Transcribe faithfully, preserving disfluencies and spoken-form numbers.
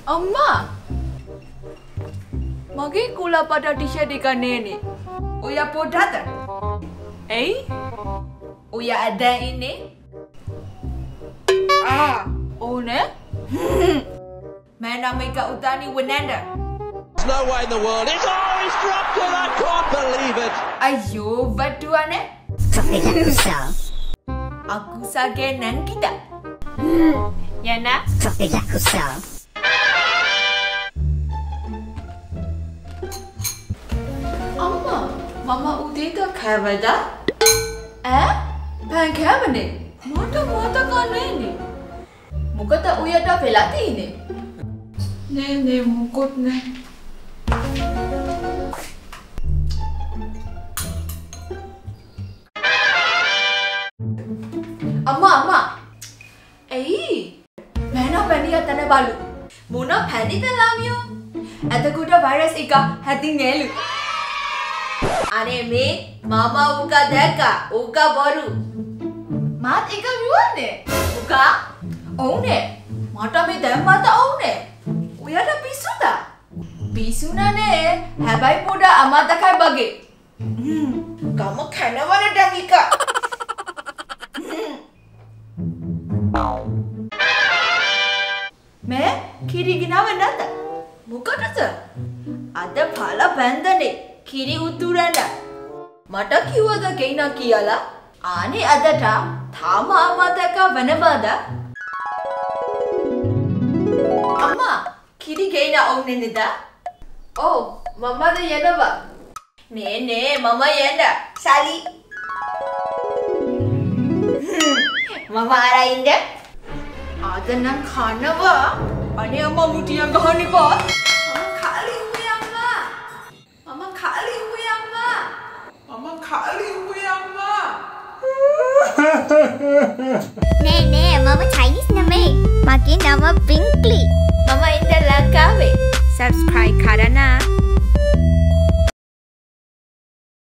अम्मा मगे कुला पटा टी-shirt එක නේනේ. ඔයා පොඩ්ඩද? ඇයි? ඔයා ඇදා ඉන්නේ? ආ ඕනේ? මම නම් එක Udani වනන්ද. There's no way in the world. It's oh, he's dropped it. I can't believe it. අයියෝ බටුවනේ. අකුසගේ නංගිට. යනා. අම්මා මම උදේට කෑවද? ඈ? පෑන් කෑවනේ. මට මතක නෑනේ. මොකද උයට වෙලා තියෙන්නේ? නේ නේ මොකොත් නෑ. අම්මා අම්මා. එයි. මෑන පැණිය තන බලු. මොන පැණිද ලාමියෝ? එතකොට වෛරස් එක හැදින්නේලු. අනේ මේ මම උක දැක්කා. උක බොරු. මාත් එක විවන්නේ. උක ඔව්නේ. මට මේ දැම්මත ඔව්නේ. ඔයාට පිස්සුද? පිස්සුනනේ. හැබැයි පොඩ අමතකයි බගේ. ගම කනවල ඩංගික. මේ කිරි ගිනව නැත. මොකටද? අද පළ බැන්දනේ කිරි උතුරන්න. මට කිව්වද ගේනා කියලා? ආනේ අදට තාම අමතක වෙනවද? අම්මා කිරි ගේනා ඕනේ නේද? ඔව් මමද යනවා. නේ නේ මම යන්න. සලි. මම ආරයින්ද? ආද නම් කනවා. අනේ අම්මා මුටිය ගහන්නේ බා. මම කාලි උවේ අම්මා. මම කාලි උවේ අම්මා. මම කාලි උවේ අම්මා. නේ නේ මම චයිනීස් නෙමෙයි. මගේ නම පින්ක්ලි. මම ඉන්න ලංකාවේ. subscribe කරන්න.